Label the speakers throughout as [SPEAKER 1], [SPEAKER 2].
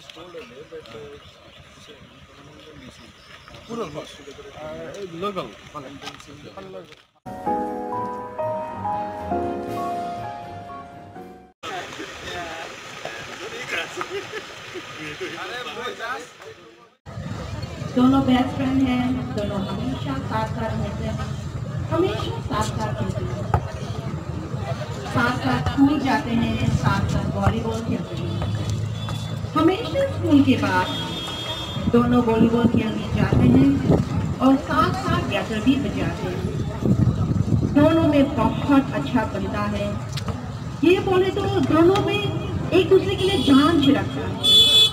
[SPEAKER 1] Local.
[SPEAKER 2] दोनों best friend हैं, दोनों हमेशा साथ साथ रहते हैं, हमेशा साथ साथ रहते हैं, साथ साथ स्कूल जाते हैं, साथ साथ वॉलीबॉल खेलते हैं। हमेशा स्कूल के बाद दोनों वॉलीबॉल खेलने जाते हैं और साथ साथ गिटार भी बजाते हैं। दोनों में बहुत अच्छा बनता है। ये बोले तो दोनों में एक दूसरे के लिए जान छिड़कता है।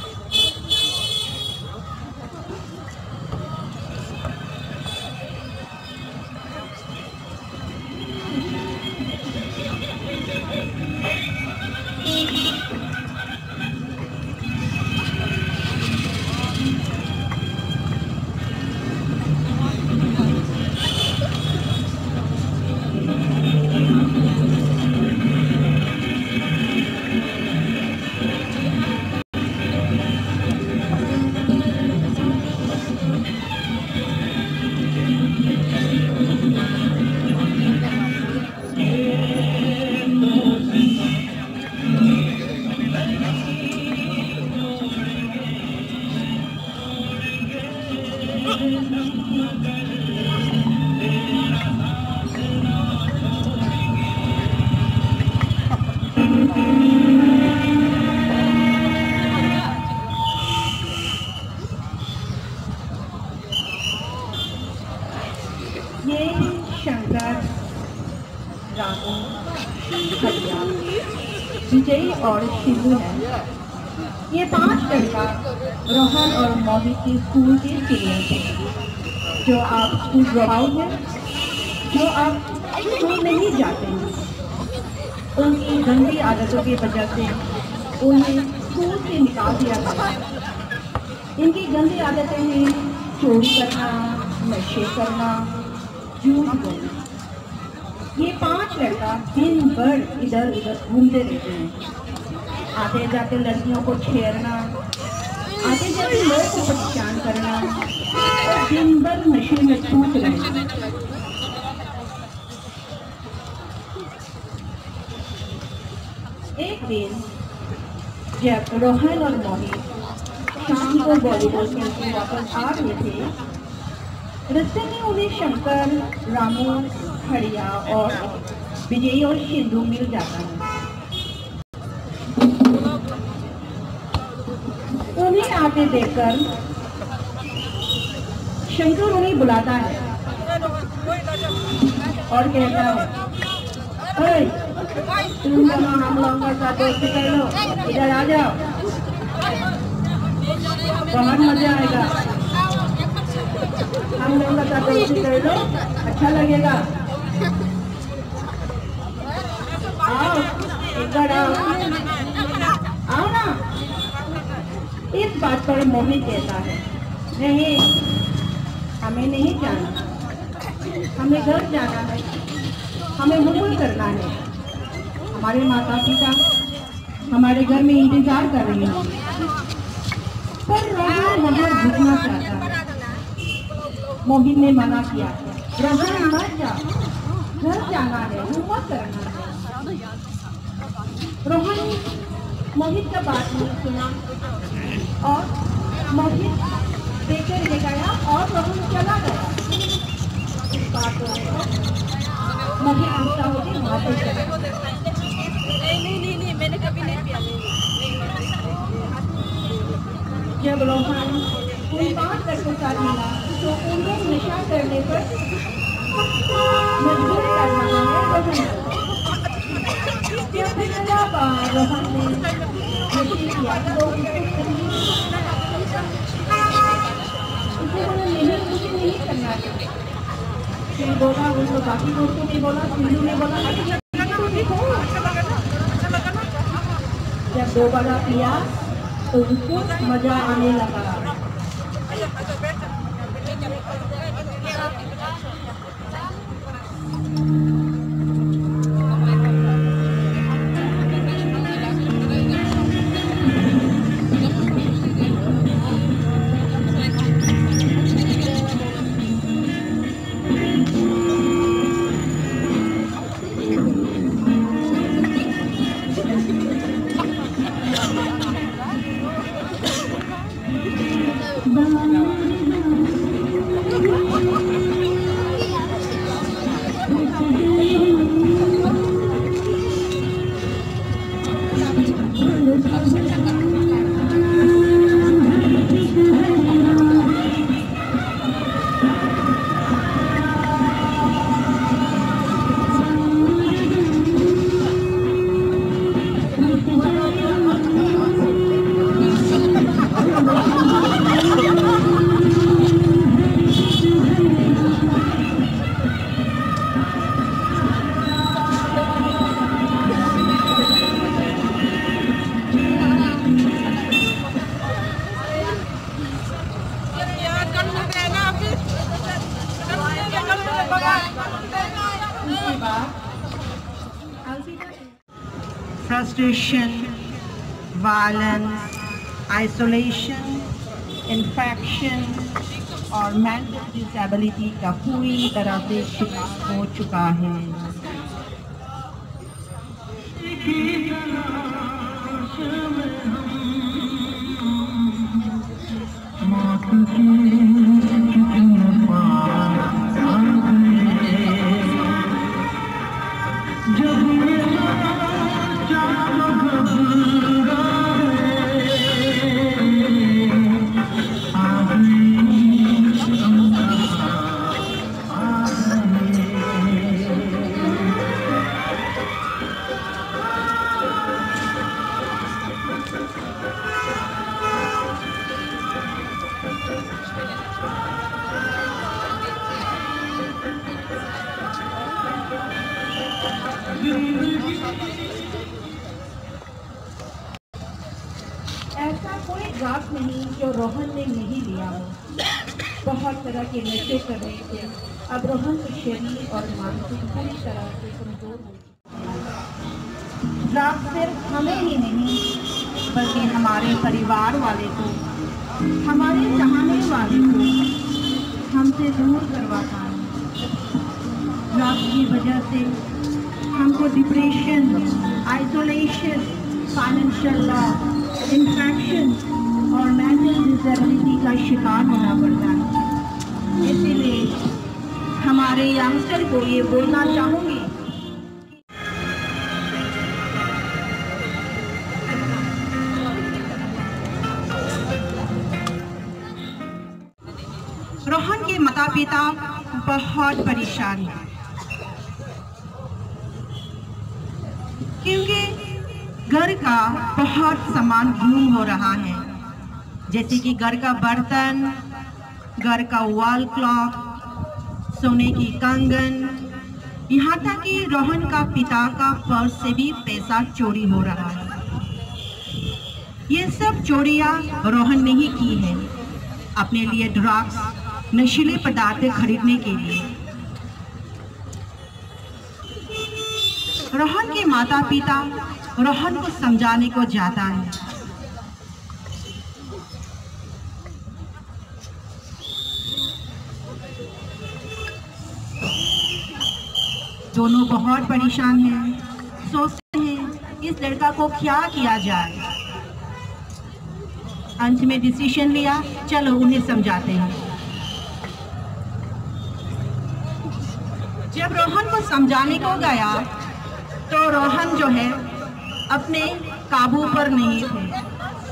[SPEAKER 2] ये शंकर, रामू, हरिया, विजय और शिवू है। ये 5 लड़का रोहन और मोहित के स्कूल के सीनियर थे, जो आप स्कूल ड्रॉप आउट हैं, जो आप स्कूल नहीं जाते हैं। उनकी गंदी आदतों की वजह से उन्हें स्कूल से निकाल दिया गया। इनकी गंदी आदतें हैं चोरी करना, नशे करना, झूठ बोलना। ये 5 लड़का दिन भर इधर उधर घूमते रहते हैं। आते जाते लड़कियों को छेड़ना, आते जाते लोगों को परेशान करना और दिन भर नशे में धूत रहना। एक दिन जब रोहन और मोहित शाम को वॉलीबॉल खेलकर वापस आ रहे थे, रास्ते में उन्हें शंकर, रामू, हरिया और विजय और सिंधु मिल जाता है। उन्हें आते देखकर शंकर उन्हें बुलाता है और कहता है, तुम दोनों हम लोगों के साथ दोस्ती कर लो, इधर आ जाओ, बहुत मजा आएगा। हम लोगों के साथ दोस्ती कर लो, अच्छा लगेगा। आओ, इधर आओ, आओ ना। इस बात पर मोहित कहता है, नहीं, हमें नहीं जाना, हमें घर जाना है, हमें मुंबई करना है। हमारे माता पिता हमारे घर में इंतजार कर रहे हैं। पर रोहन वहाँ रुकना चाहता है। मोहित ने मना किया, रोहन मत जा, घर जाना है, मुंबई करना है। रोहन मोहित का बात नहीं सुना और मोहित देकर ले गया और रोहन चला गया। इस बात को मोहित गुस्सा होकर वहाँ पर चला।
[SPEAKER 3] नहीं, मैंने कभी नहीं पिया।
[SPEAKER 2] जब रोहन उन 5 लड़कों के साथ मिला तो उन्हें नशा करने पर मजबूर कर रहा है रोहन। जब रोहन ने नशे किया तो मुझे नहीं करना है। फिर बोला, उनको बाकी दोस्तों ने बोला, सिंधु ने बोला, जब दोबारा पिया तो उसको मजा आने लगा। Frustration, violence, isolation, infection और mental disability का पूरी तरह से शिकार हो चुका है। ऐसा कोई ड्रग नहीं जो रोहन ने नहीं लिया हो। बहुत तरह के नशे कर रहे थे। अब रोहन का शरीर और मानसिक पूरी तरह से कमजोर हो चुका। ड्रग सिर्फ हमें ही नहीं बल्कि हमारे परिवार वाले को, हमारे चाहने वाले को हमसे दूर करवाता है। ड्रग की वजह से हमको depression, isolation, financial loss, infection और मेंटल डिसेबिलिटी का शिकार होना पड़ता है। इसीलिए हमारे यंगस्टर को ये बोलना चाहूँगी, रोहन के माता पिता बहुत परेशान हैं क्योंकि घर का बहुत सामान गुम हो रहा है, जैसे कि घर का बर्तन, घर का वॉल क्लॉक, सोने की कंगन, यहाँ तक कि रोहन का पिता का पर्स से भी पैसा चोरी हो रहा है। ये सब चोरियाँ रोहन ने ही की है अपने लिए ड्रग्स, नशीले पदार्थ खरीदने के लिए। रोहन के माता पिता रोहन को समझाने को जाता है। दोनों बहुत परेशान हैं, सोचते हैं इस लड़का को क्या किया जाए। अंत में डिसीजन लिया, चलो उन्हें समझाते हैं। जब रोहन को समझाने को गया तो रोहन जो है अपने काबू पर नहीं थे।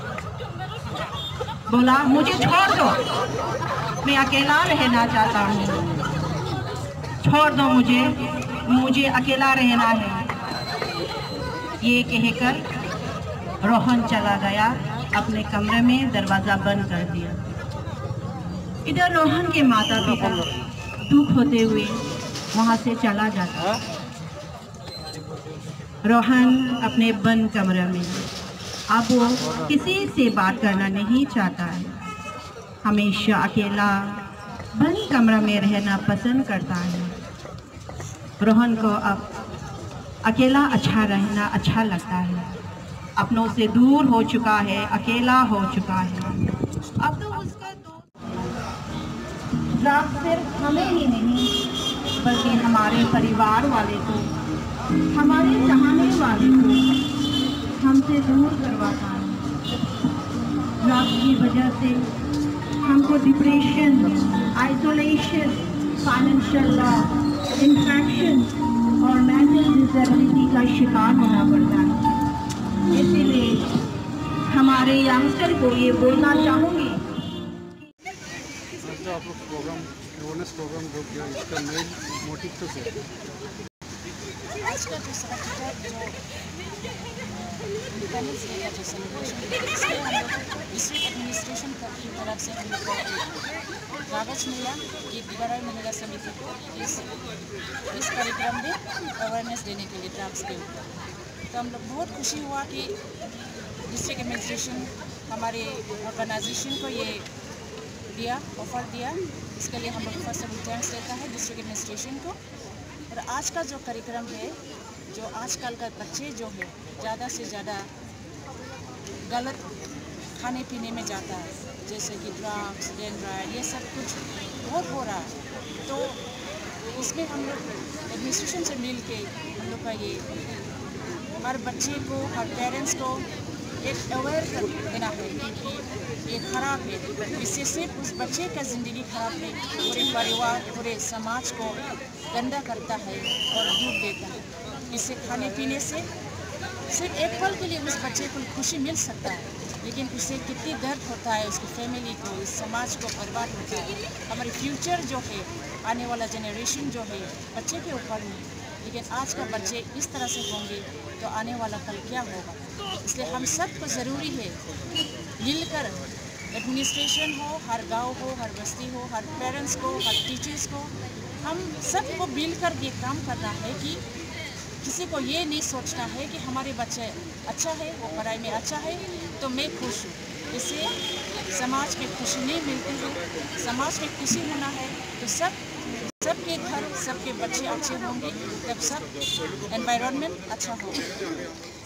[SPEAKER 2] बोला मुझे छोड़ दो, मैं अकेला रहना चाहता हूँ, छोड़ दो मुझे अकेला रहना है। ये कहकर रोहन चला गया अपने कमरे में, दरवाज़ा बंद कर दिया। इधर रोहन के माता पिता दुख होते हुए वहाँ से चला जाता। रोहन अपने बंद कमरे में, अब वो किसी से बात करना नहीं चाहता है, हमेशा अकेला बंद कमरा में रहना पसंद करता है। रोहन को अब अकेला अच्छा रहना अच्छा लगता है, अपनों से दूर हो चुका है, अकेला हो चुका है। अब तो उसका ड्रग सिर्फ हमें ही नहीं बल्कि हमारे परिवार वाले को, हमारे चाहने वाले को हमसे दूर करवाता है। ड्रग की वजह से हम उनको depression, isolation, financial loss, infection और मेंटल डिसेबिलिटी का शिकार होना पड़ता है। इसीलिए हमारे यंगस्टर को ये बोलना चाहूँगी।
[SPEAKER 1] आज जो आप लोग प्रोग्राम अवेयरनेस प्रोग्राम जो किया, इसका मेन मोटिव तो क्या है?
[SPEAKER 4] आज का जो सर्टिफिकेट जो इंडिपेंडेंस डे का जो सेलिब्रेशन है, इसमें हम लोग डिस्ट्रिक्ट एडमिनिस्ट्रेशन की तरफ से हम लोग को एक कागज़ मिला कि बराई महिला समिति को इस कार्यक्रम में अवेयरनेस देने के लिए ड्रग्स के ऊपर। तो हम लोग बहुत खुशी हुआ कि डिस्ट्रिक्ट एडमिनिस्ट्रेशन हमारे ऑर्गेनाइजेशन को ये ऑफर दिया। इसके लिए हम लोग फर्स्ट ऑफ ऑल थैंक्स देता है डिस्ट्रिक्ट एडमिनिस्ट्रेशन को। और आज का जो कार्यक्रम है, जो आजकल का बच्चे जो है ज़्यादा से ज़्यादा गलत खाने पीने में जाता है, जैसे कि ड्रग्स, डेंड्राइड, ये सब कुछ बहुत हो रहा है। तो इसमें हम लोग एडमिनिस्ट्रेशन से मिल के हम लोग का ये हर बच्चे को, हर पेरेंट्स को एक अवेयर कर देना है कि ये खराब है। इससे सिर्फ उस बच्चे का ज़िंदगी खराब नहीं, पूरे परिवार, पूरे समाज को गंदा करता है और डूब देता है। इससे खाने पीने से सिर्फ एक पल के लिए उस बच्चे को खुशी मिल सकता है, लेकिन उससे कितनी दर्द होता है उसकी फैमिली को, इस समाज को बर्बाद होता है। हमारे फ्यूचर जो है, आने वाला जनरेशन जो है बच्चे के ऊपर में, लेकिन आज का बच्चे इस तरह से होंगे तो आने वाला कल क्या होगा। इसलिए हम सबको ज़रूरी है मिलकर, एडमिनिस्ट्रेशन हो, हर गांव हो, हर बस्ती हो, हर पेरेंट्स को, हर टीचर्स को, हम सबको मिलकर ये काम करना है कि किसी को ये नहीं सोचना है कि हमारे बच्चे अच्छा है, वो पढ़ाई में अच्छा है तो मैं खुश हूँ। इससे समाज में खुशी नहीं मिलती है। समाज में खुशी होना है तो सबके घर, सबके बच्चे अच्छे होंगे, तब सब एनवायरनमेंट अच्छा होगा।